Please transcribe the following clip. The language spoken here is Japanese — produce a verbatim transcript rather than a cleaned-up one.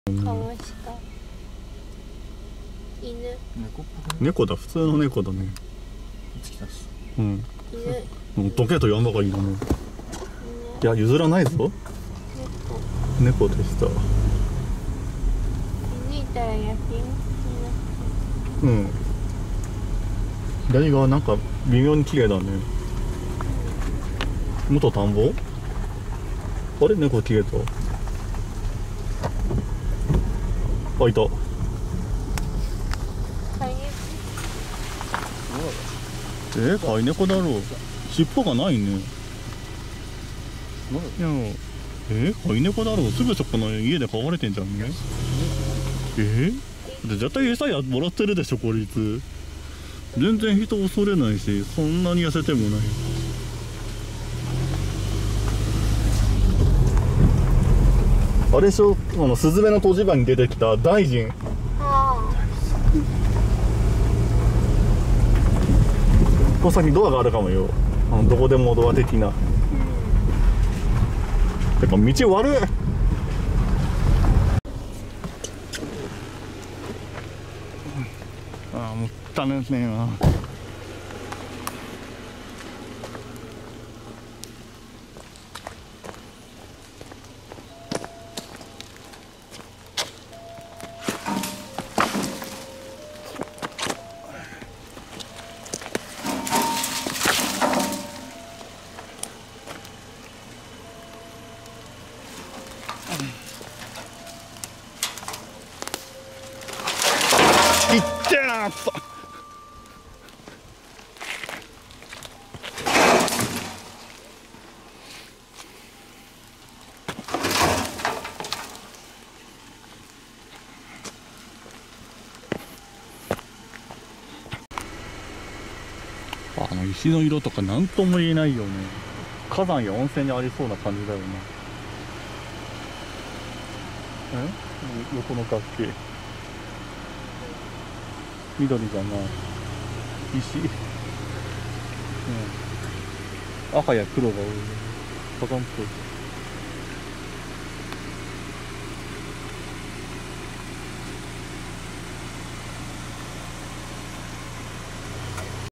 カモシカ、犬、 猫っぽく猫だ、普通の猫だね。 来たし。 うん。 犬、 どけと言わんばかりだね。いや、譲らないぞ。猫でした。 犬いたら夜勤うん。左側なんか微妙に綺麗だね。元田んぼ？あれ、猫消えた。あ、いた。えー、飼い猫だろう。尻尾がないね。いや、えー、飼い猫だろう。すぐそこの家で飼われてんじゃんね。えー、で絶対餌やもらってるでしょ、こいつ。全然人恐れないし、そんなに痩せてもない。あれでしょ、あのスズメの戸締まりに出てきた大臣。 ああ、 この先ドアがあるかもよ。あのどこでもドア的な。てか道悪い。ああ、もったいねえな。いってーっと。あの石の色とか何とも言えないよね。火山や温泉にありそうな感じだよな。え、横の楽器緑じゃない石、うん、赤や黒が多い。火山っぽい。